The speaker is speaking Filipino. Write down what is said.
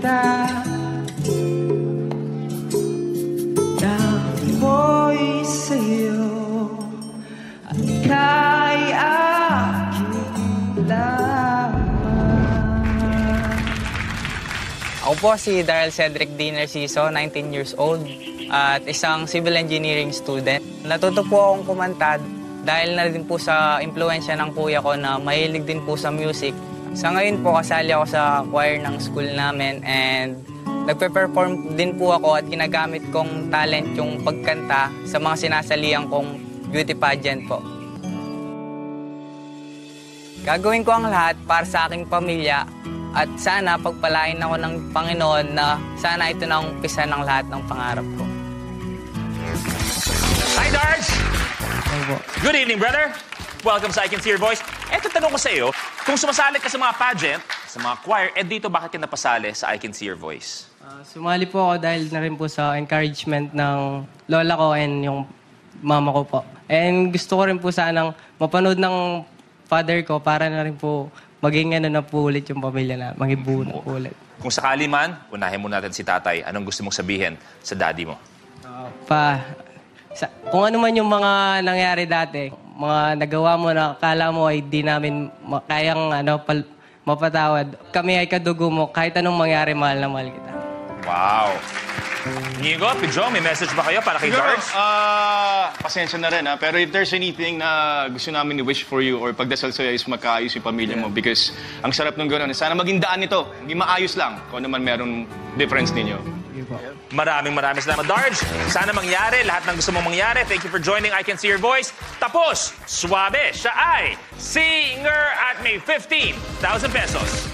kita. Ako'y sa'yo at ika'y aking lamang. Ako po si Daryl Cedric D. Narciso, 19 years old, at isang civil engineering student. Natuto po akong kumanta dahil na din po sa impluensya ng kuya ko na mahilig din po sa music. Sa ngayon po, kasali ako sa choir ng school namin and nagpe-perform din po ako at ginagamit kong talent yung pagkanta sa mga sinasalihan kong beauty pageant po. Gagawin ko ang lahat para sa aking pamilya at sana pagpalain ako ng Panginoon na sana ito na ang umpisa ng lahat ng pangarap ko. Hi, Darge! Good evening, brother. Welcome sa I Can See Your Voice. Eto, tanong ko sa iyo, kung sumasali ka sa mga pageant, sa mga choir, dito bakit ka napasali sa I Can See Your Voice? Sumali po ako dahil na rin po sa encouragement ng lola ko and yung mama ko po. And gusto ko rin po sanang mapanood ng father ko para na rin po maging na po ulit yung pamilya na, maging buo na po ulit. Kung sakali man, unahin mo natin si tatay. Anong gusto mong sabihin sa daddy mo? Kung ano man yung mga nangyari dati, mga nagawa mo na akala mo ay di namin kayang mapatawad. Kami ay kadugo mo, kahit anong mangyari, mahal na mahal kita. Wow! Inigo, Pidjo, may message ba kayo para kay Darge? Pasensya na rin, pero if there's anything na gusto namin i-wish for you or pagdasal sa'yo is magkaayos yung pamilya mo because ang sarap nung gano'n. Sana maging daan nito, hindi maayos lang kung ano man meron difference ninyo. Maraming salamat, Darge. Sana mangyari lahat ng gusto mong mangyari. Thank you for joining I Can See Your Voice. Tapos, swabe, siya ay SEE-nger at may 15,000 pesos.